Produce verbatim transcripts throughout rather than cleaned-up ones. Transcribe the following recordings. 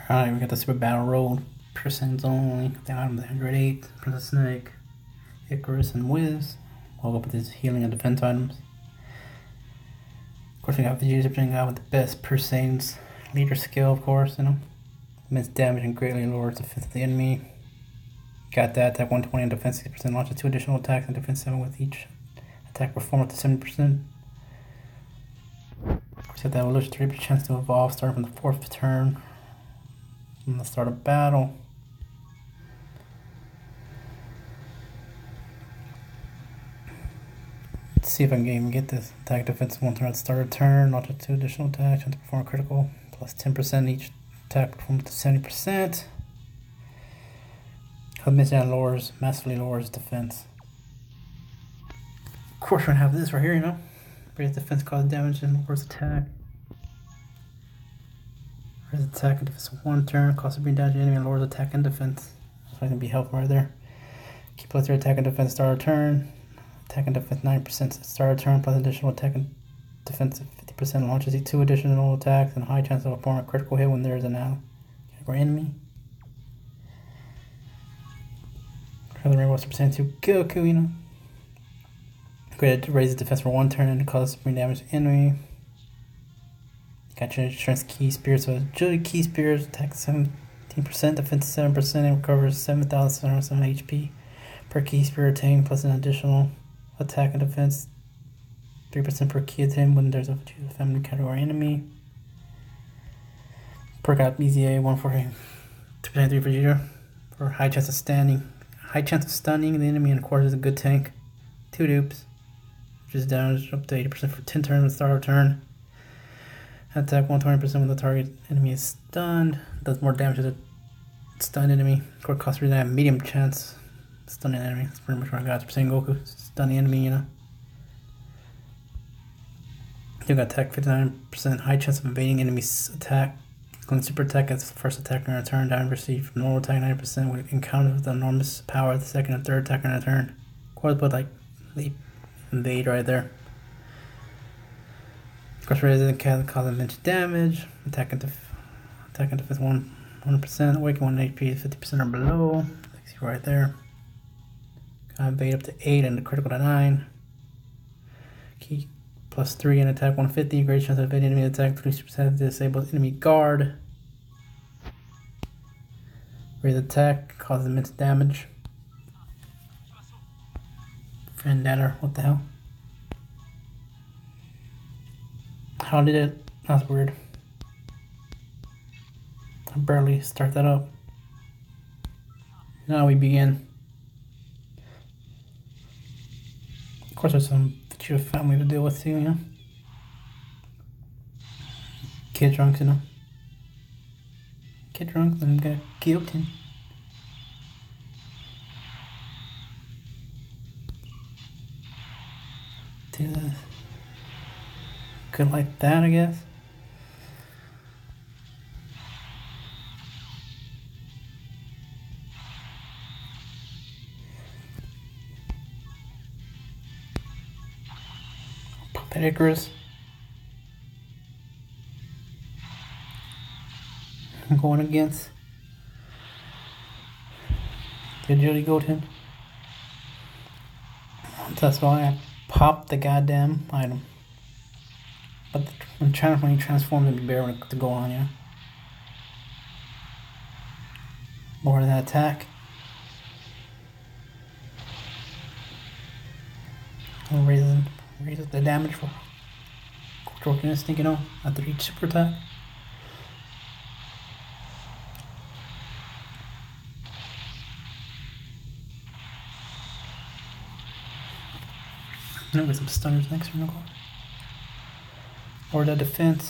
Alright, we got the Super Battle Road, percents only, the item one hundred eight, Princess Snake, Icarus, and Wiz. We'll go with these healing and defense items. Of course, we got the Egyptian guy with the best percents, leader skill, of course, you know. Miss damage and greatly lowers the defense of the enemy. Got that, attack one twenty and defense sixty percent, launches two additional attacks and defense seven with each attack perform up to seventy percent. Of course, you got that evolution three percent chance to evolve starting from the fourth turn. From the start of battle. Let's see if I can even get this. Attack defense one turn at the start of turn, launch two additional attacks, and to perform critical, plus ten percent each attack performed to seventy percent. Mission lowers, massively lowers defense. Of course, we're gonna have this right here, you know. Raise defense, cause damage, and lowers attack. Raise attack and defense one turn, cost of being damage enemy, and lowers attack and defense. That's gonna be helpful right there. Keep plus your attack and defense start of turn. Attack and defense nine percent start of turn, plus additional attack and defense fifty percent launches two additional attacks, and high chance of performing a critical hit when there is an ally or enemy. The Rainbow percent to Goku, you know. Great to raise the defense for one turn and cause supreme damage to enemy. Got your strength key spear, so agility key spears attack seventeen percent, defense seven percent, and recovers seven thousand seven hundred seven H P per key spear attained, plus an additional attack and defense three percent per key attained when there's a family category enemy. Perk out B Z A one forty, two percent three for Vegeta for high chance of standing. High chance of stunning the enemy, and of course is a good tank. Two dupes, which is damage up to eighty percent for ten turns at the start of turn. Attack one hundred twenty percent when the target enemy is stunned. Does more damage to the stunned enemy. Of course, cost reason I have medium chance stunning enemy. That's pretty much what I got. Percent Goku stunning enemy, you know. You got attack fifty-nine percent, high chance of evading enemy's attack. Going super attack as the first attack on a turn, down received normal attack ninety percent with encounter with enormous power at the second and third attack on a turn. Of course, but like leap invade right there. Of course, raising the cause immense damage. Attack and def attack and defense one hundred percent, awaken one H P fifty percent or below. See right there. Got invade up to eight and the critical to nine. Key plus three and attack one fifty, great chance of evading enemy attack, fifty percent disables enemy guard. Raise attack, causes immense damage. Vendetta, what the hell? How did it? That's weird. I barely start that up. Now we begin. Of course, there's some Vegeta family to deal with too, you know. Kid drunks, you know. Kid drunk, then got Gyoten. Do this. Good like that, I guess. Puppet Icarus. I'm going against the Agility Goten. That's why I popped the goddamn item. But the, when, trans when you transform them, you bear to go on, yeah. Lower that attack. And raise, raise the damage for Control Instinct, you know, after each super attack. I'm gonna get some stunners next turn, or that defense.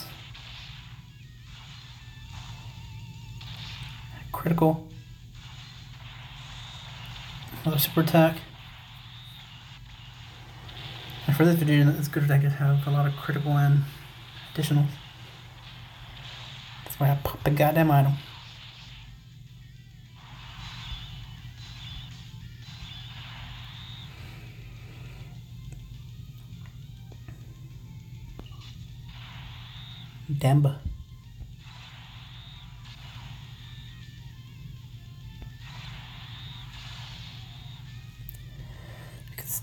Critical. Another super attack. And for this video, it's good that I could have a lot of critical and additionals. That's why I popped the goddamn item. Damba.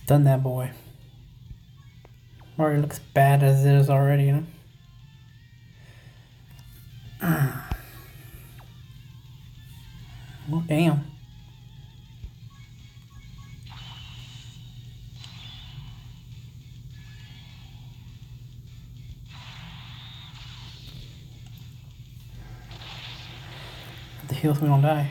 Done that boy. Already looks bad as it is already, you know? Oh, damn. The heal so we don't die.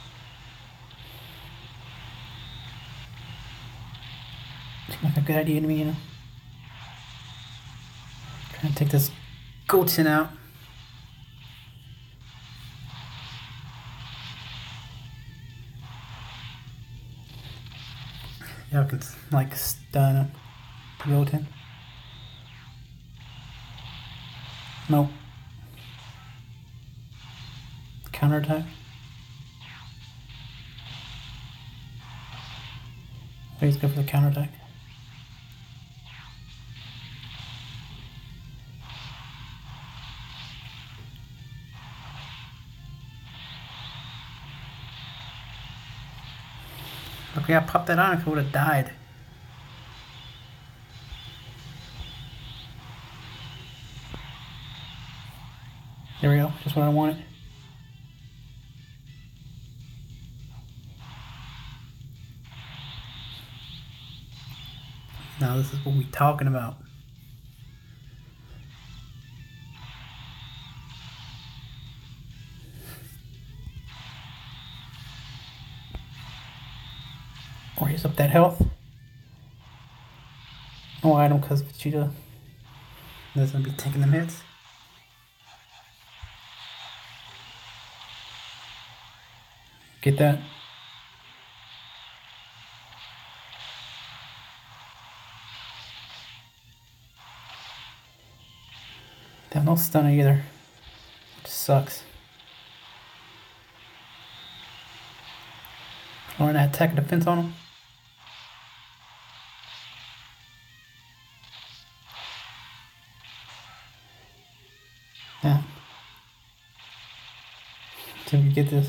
Seems like a good idea to me, you know? Trying to take this Goten out. Yeah, I can like stun him. Goten. Nope. Counterattack. Please go for the counterattack. Okay, I popped that on if it would have died. There we go, just what I wanted. Now this is what we talking about. Raise up that health. No item because Vegeta doesn't be taking them hits. Get that. They have no stunner either. It sucks. Learn that attack and defense on them. Yeah. Until we get this.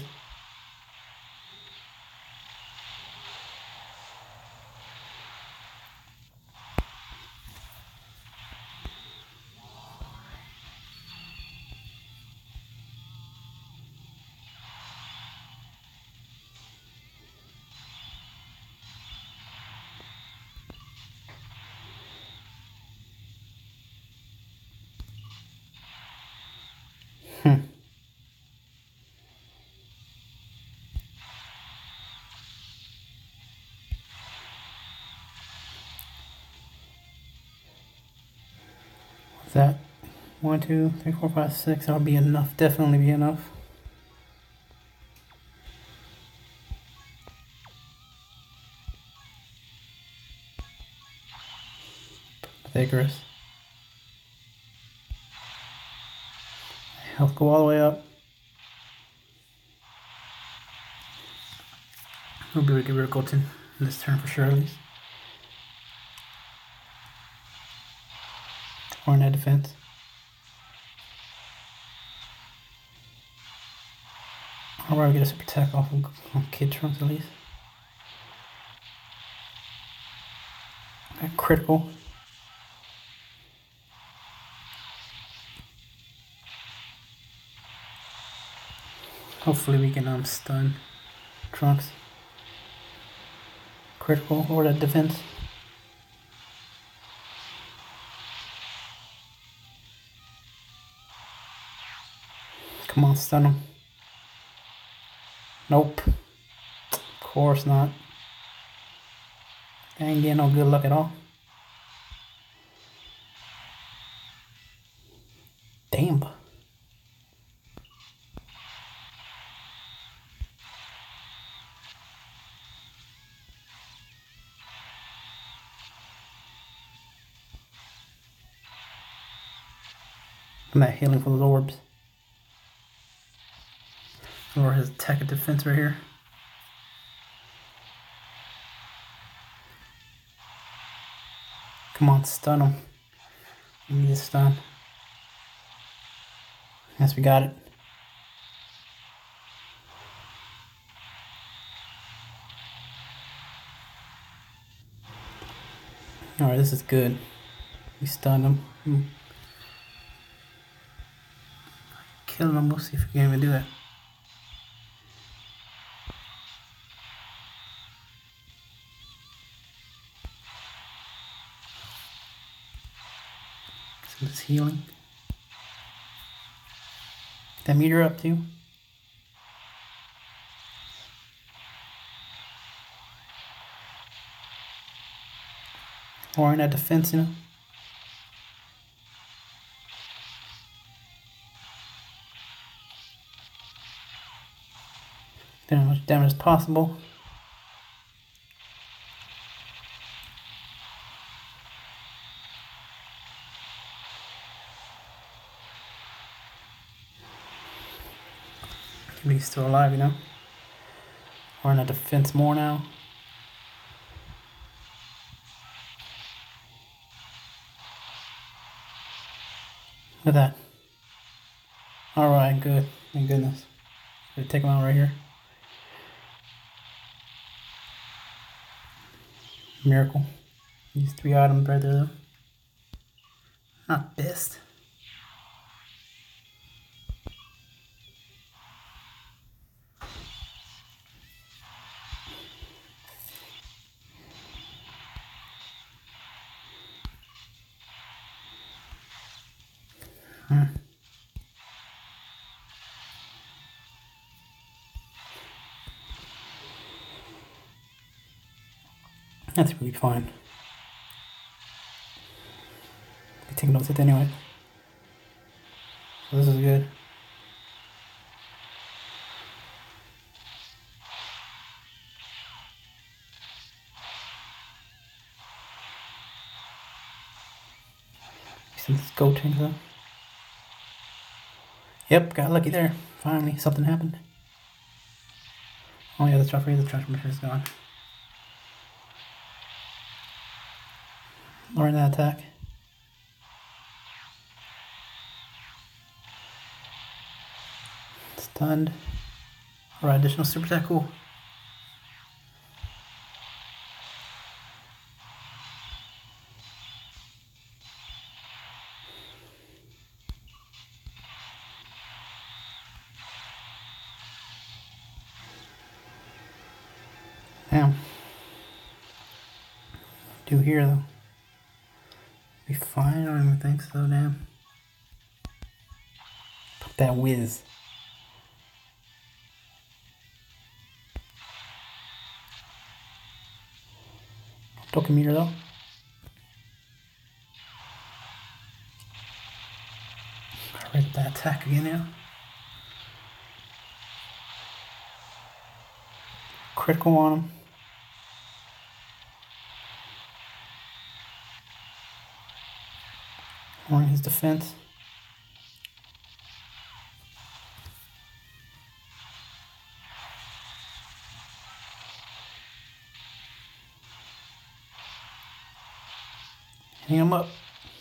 Hmm. What's that? One, two, three, four, five, six. That'll be enough. Definitely be enough. Vigorous. Health go all the way up. We'll be able to get rid of Goten this turn for sure, at least. Or in that defense. I'll probably get a super attack off of Kid Trunks at least. That critical. Hopefully we can um stun Trunks. Critical or that defense. Come on, stun him. Nope. Of course not. I ain't getting no good luck at all. Damn. I'm not healing for those orbs. Or his attack and defense right here. Come on, stun him. We need to stun. Yes, we got it. Alright, this is good. We stun him. Mm. Killing him. We'll see if we can even do that. Some of this healing. Get that meter up too. Or in that defense, you know. Doing as much damage as possible. He's still alive, you know. We're in a defense more now. Look at that. Alright, good. Thank goodness. Gonna take him out right here. Miracle. These three items right there though. Not best. Hmm. That's really fine. I take notes of it anyway. So this is good. See this gold tank though? Yep, got lucky there. Finally, something happened. Oh yeah, the trophy, the transformation is gone. Lowering that attack. Stunned. Alright, additional super attack, cool. Damn. Do here though. Be fine, I don't even think so, damn. Put that whiz. Token meter though. Right at that attack again now. Critical on him. On his defense. Hang him up.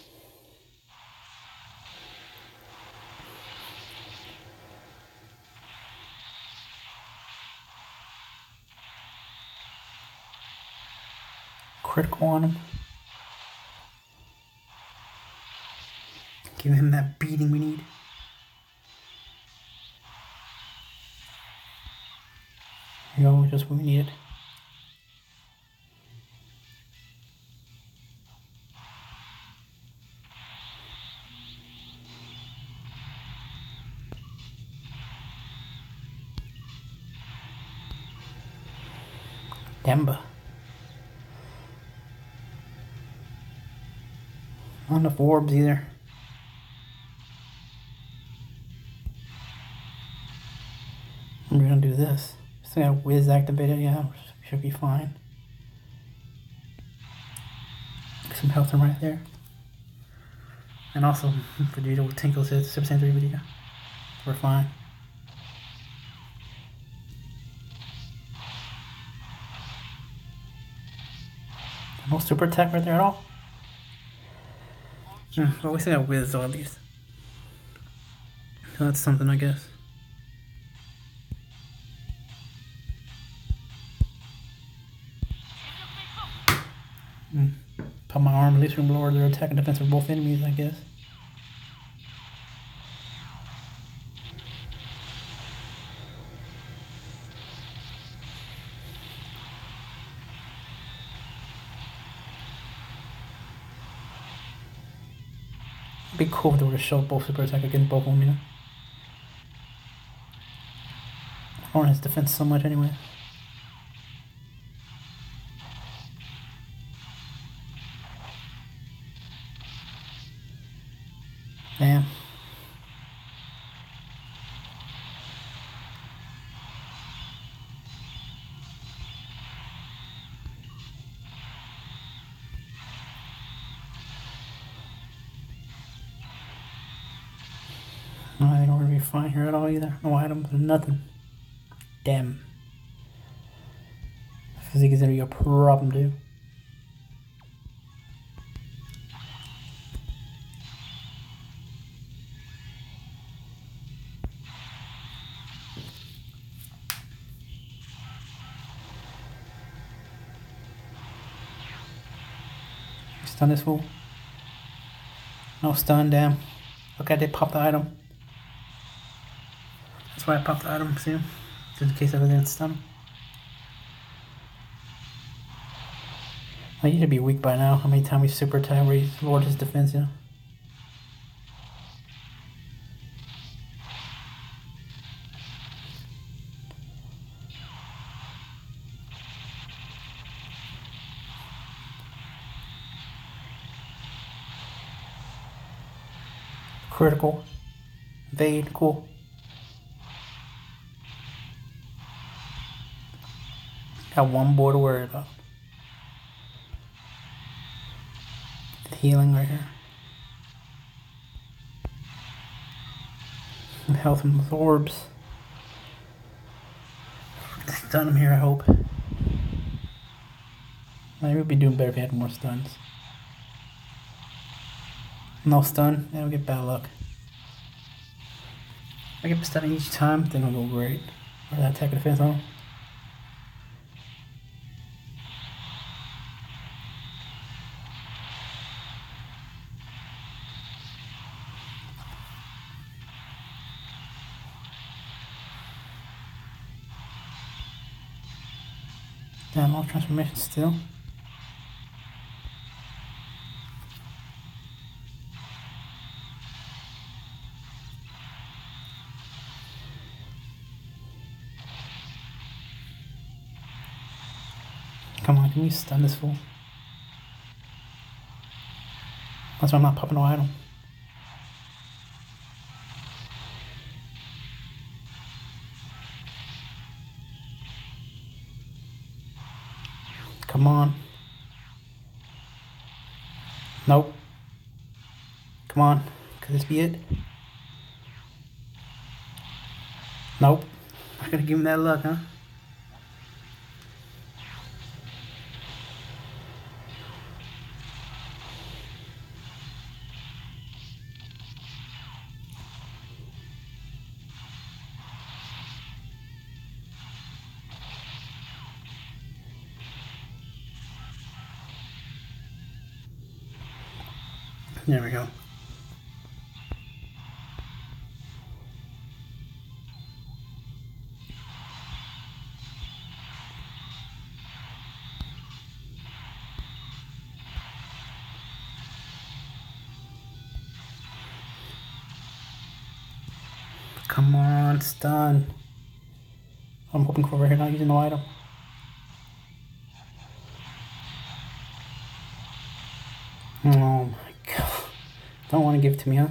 Critical on him. Give him that beating we need. There you go, just what we needed. Demba. Not enough orbs either. We're gonna do this. Still got whiz activated, yeah, should be fine. Some health right there. And also, Vegeta with Tinkle says Super Saiyan three Vegeta. We're fine. No super attack right there at all. Hmm, well, we still got whiz though at least. So that's something, I guess. Mm. Pop my arm, release room, lower their attack and defense for both enemies, I guess. It'd be cool if they were to show both super attack against both of them, you know? I want his defense so much anyway. Damn. No, they don't really be fine here at all either. No items, nothing. Damn. Physique is gonna be a problem, dude. Stun this fool. No stun, damn. Okay, I did pop the item. That's why I popped the item, see him? Just in case I was gonna stun him. I used to be weak by now. How many times we super attack where he's lowered his defense, you know? Critical. Evade, cool. Got one board to worry about. The healing right here. And health and with orbs. Stun him here, I hope. I would be doing better if he had more stuns. No stun, then we'll get bad luck. If I get stunning each time, then it'll go great. Or that attack and defense on him. Damn, all transformation still. Come on, can we stun this fool? That's why I'm not popping no item. Come on. Nope. Come on. Could this be it? Nope. Not gonna give him that luck, huh? There we go. Come on, stun. I'm hoping for right here, not using no item. Oh my god. Don't want to give it to me, huh?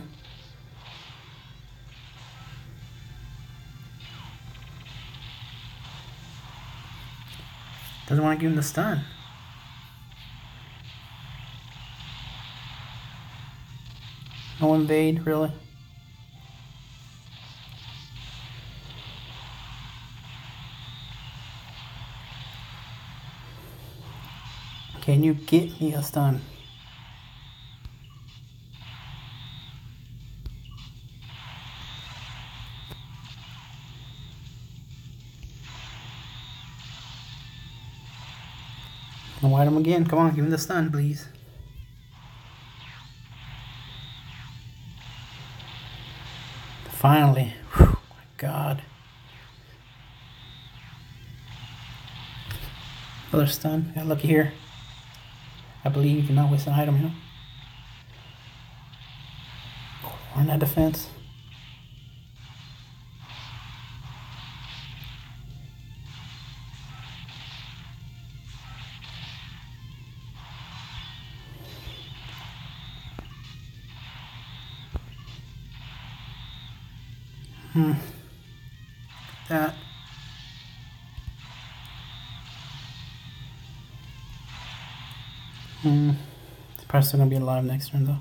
Doesn't want to give him the stun. No invade, really? Can you get me a stun? No item again. Come on, give me the stun, please. Finally. Whew, my god. Another stun. Got lucky here. I believe you cannot waste an item, you know? Or in that defense. Hmm. That. Hmm. It's probably still gonna be alive next turn though.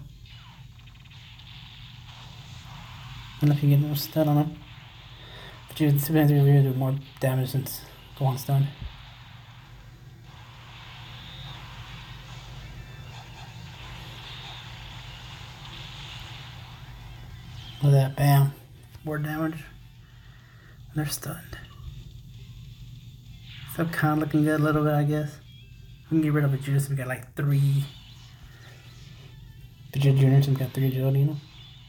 I don't know if you get more stun on him. But you sometimes you really do more damage since the one stun. Look at that, bam. More damage. And they're stunned. So kind of looking good a little bit, I guess. We can get rid of Vegeta, so we got like three. Vegeta Junior, so we got three agility, you know?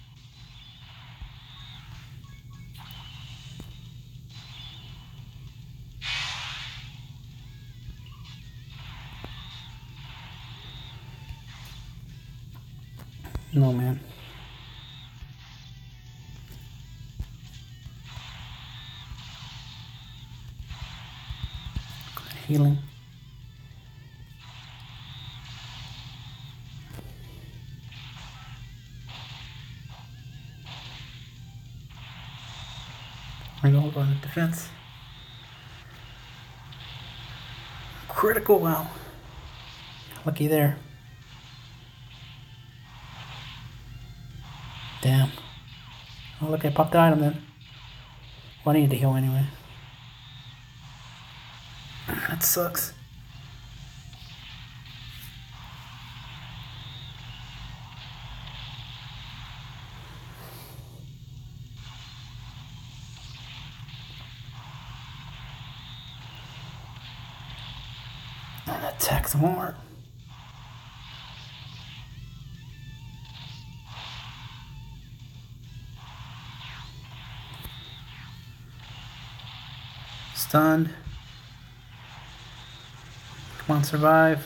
No, man. Healing. We're going to go on the defense. Critical, wow. Lucky there. Damn. Oh, look, I popped the item then. Well, I needed to heal anyway. That sucks. And attack some more. Stunned. Come on, survive.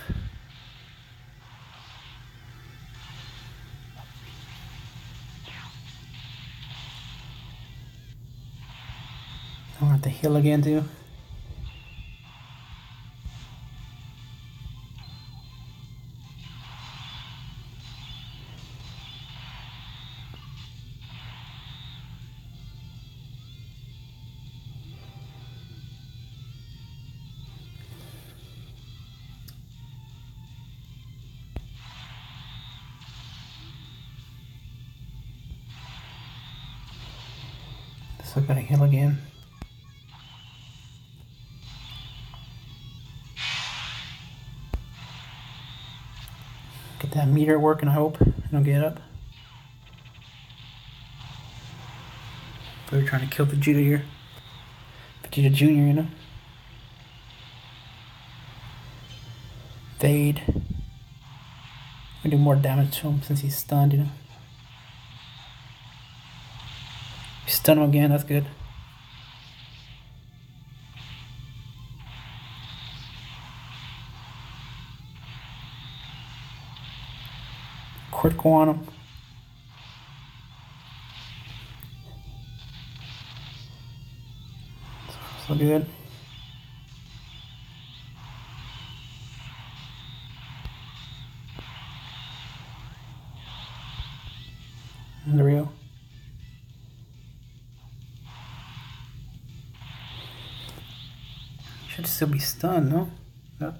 I'll have to heal again too. So I gotta heal again. Get that meter working, I hope. I don't get up. But we're trying to kill Vegeta here. Vegeta Junior, you know? Fade. We do more damage to him since he's stunned, you know? We stun him again, that's good. Critical on him. So good. And there we go. Should still be stunned, no? Yep.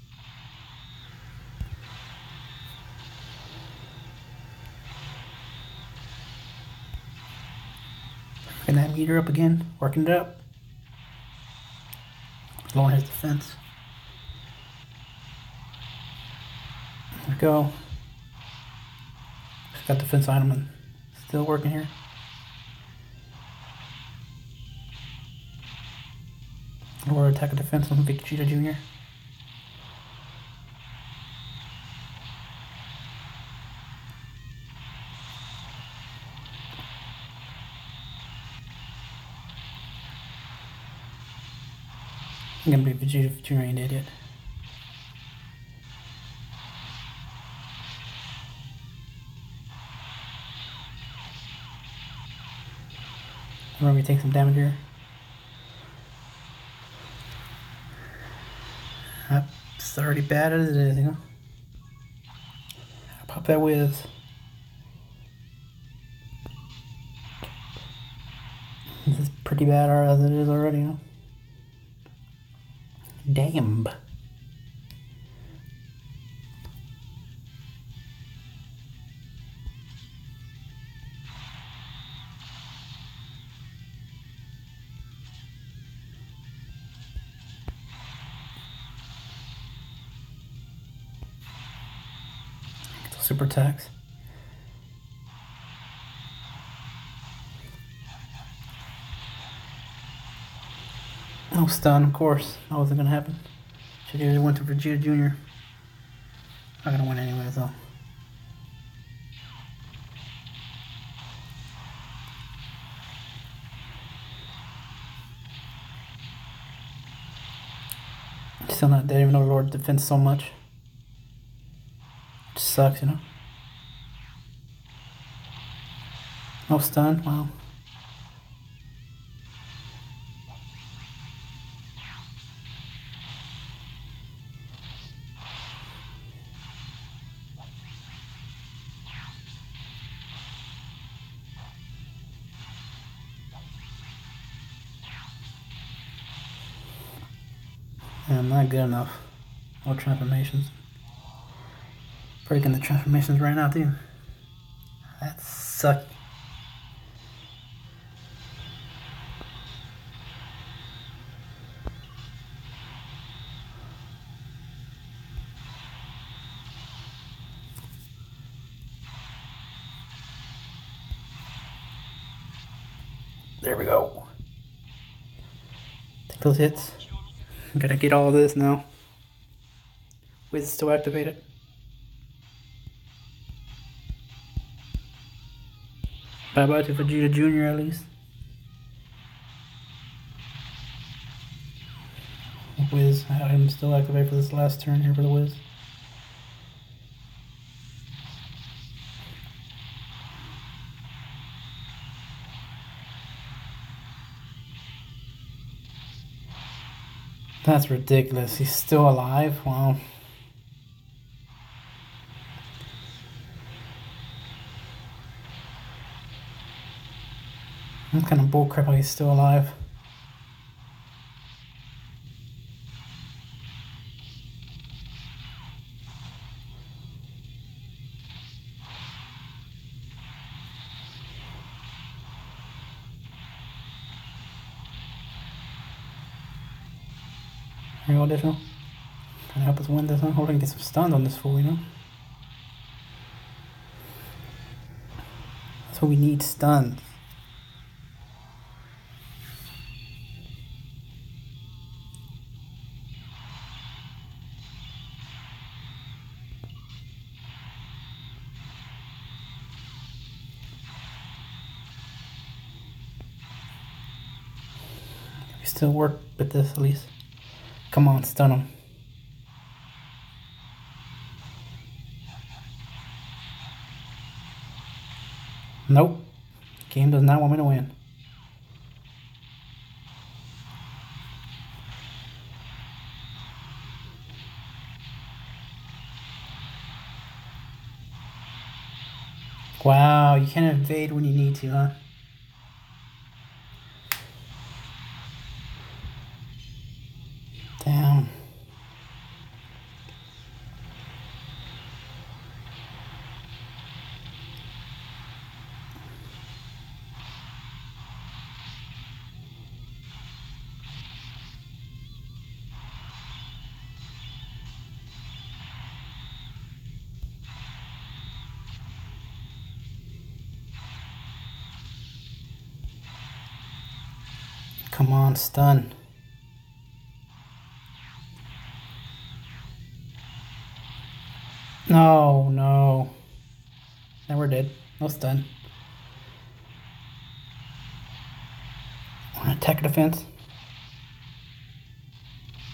Getting that meter up again, working it up. Lowering his defense. There we go. Just got defense item and still working here. Or attack a defense on Vegeta Junior I'm gonna be Vegeta Junior ain't dead yet. Remember we take some damage here. It's already bad as it is, you know. Pop that whiz. This is pretty bad as it is already, you know. Damn. Super attacks. No stun, of course. That wasn't gonna happen. Should have went to Vegeta Junior Not gonna win anyway, though. Still not dead, even though Lord defends so much. Which sucks, you know. No stun, wow. Yeah, not good enough. No transformations. Breaking the transformations right now, too. That sucks. There we go. Take those hits. Gotta get all this now. Wiz is still activated. Bye bye to Vegeta Junior at least. Wiz, I'm still activated for this last turn here for the Wiz. That's ridiculous. He's still alive? Wow. That's kind of bullcrap how he's still alive. Here we go, additional. Trying to help us win this one. Hopefully, I can get some stuns on this fool, you know? That's what we need, stuns. We still work with this at least. Come on, stun him. Nope. Game does not want me to win. Wow, you can't evade when you need to, huh? Damn. Come on, stun. No, no. Now we're dead. No stun. Attack defense.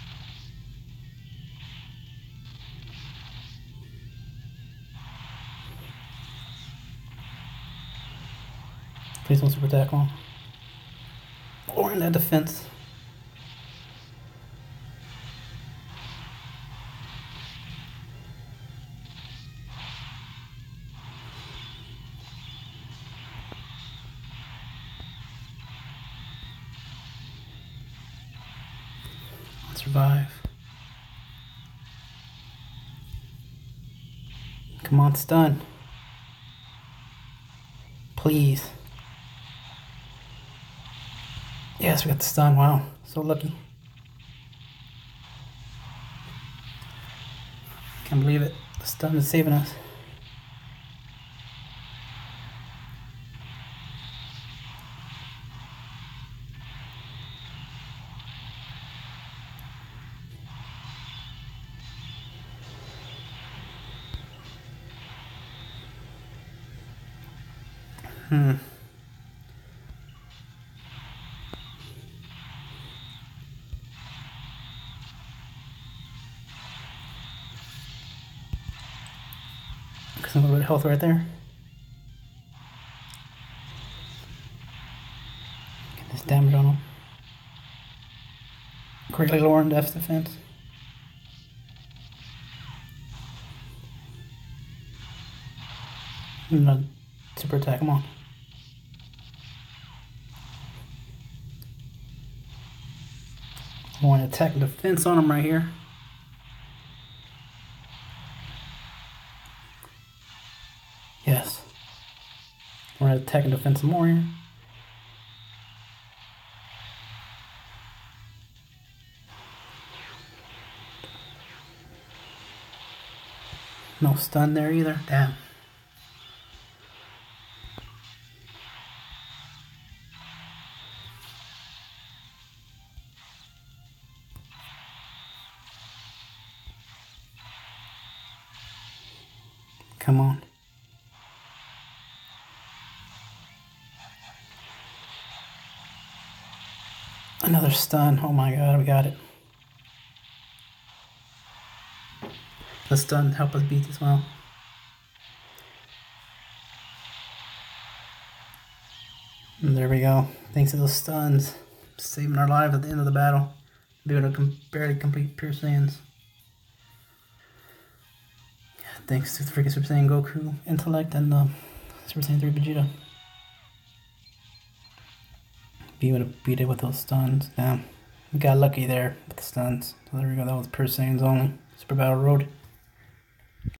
Please don't super tackle. Or in that defense. Survive. Come on, stun. Please. Yes, we got the stun. Wow, so lucky. Can't believe it. The stun is saving us. Hmm. A little bit of health right there. Get this damage on him. Quickly lowering Death's defense. I'm gonna super attack him on. I want to attack the defense on him right here. Yes. We're going to attack and defend some more here. No stun there either. Damn. Come on. Another stun. Oh my god, we got it. The stun help us beat as well. And there we go. Thanks to those stuns, saving our lives at the end of the battle. Be able to com barely complete Pure Saiyans. Thanks to the freaking Super Saiyan Goku intellect and uh, Super Saiyan three Vegeta. Be able to beat it with those stuns. Damn. We got lucky there with the stuns. So there we go. That was Pure Saiyans only. Super Battle Road.